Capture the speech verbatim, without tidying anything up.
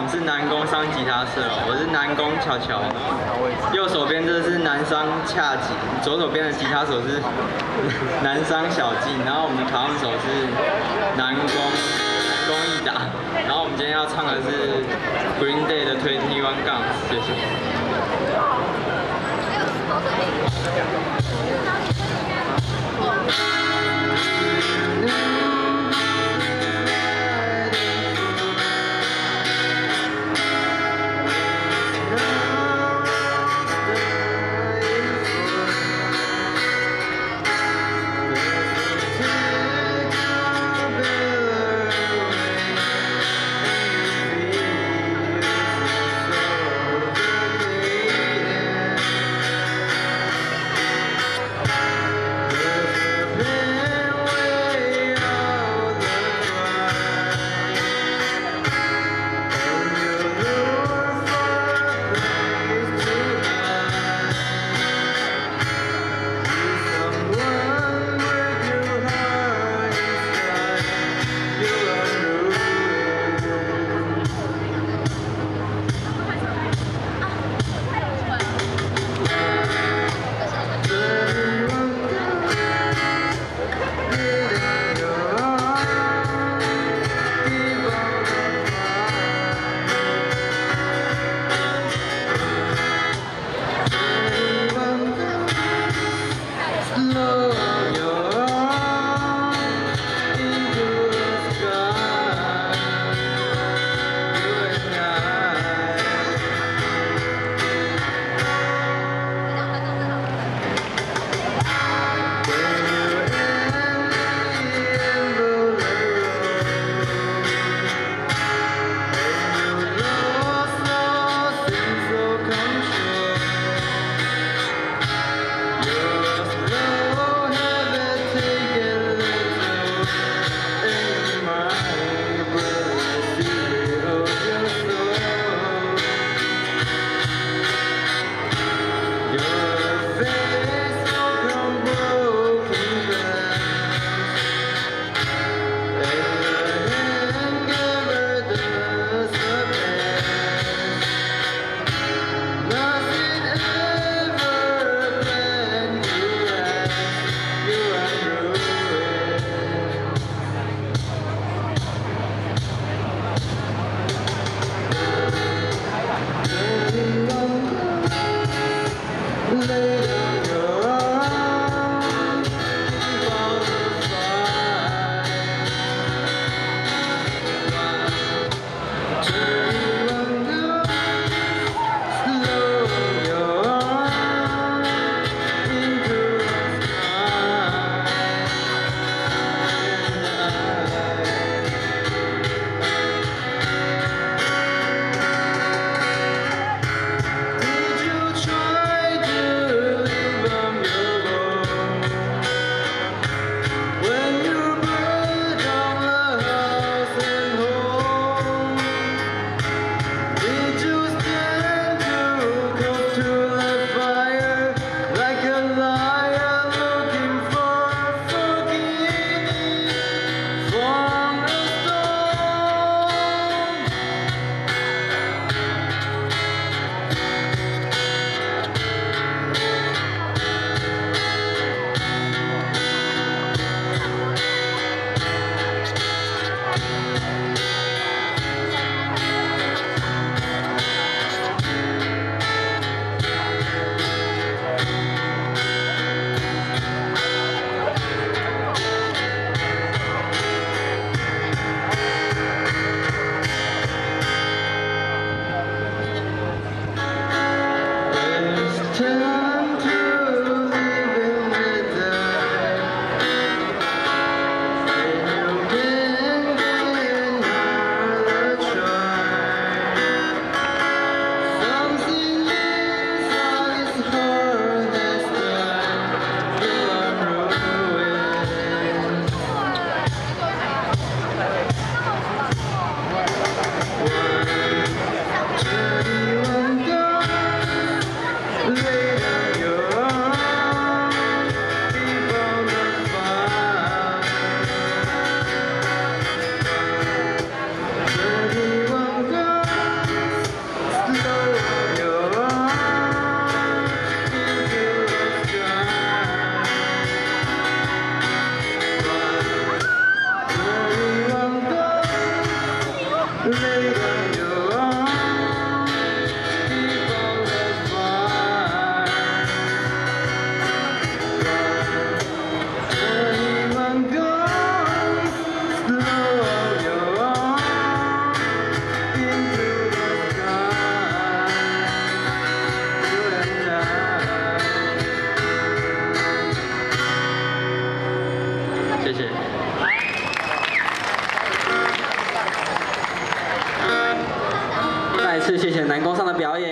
是南宫商吉他社，我是南宫巧巧。右手边这是南商恰吉，左手边的吉他手是南商小静，然后我们卡姆手是南宫宫义达，然后我们今天要唱的是 Green Day 的Twenty One Guns， 谢谢。 Way 男工上的表演。